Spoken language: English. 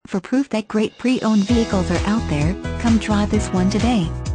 For proof that great pre-owned vehicles are out there, come try this one today.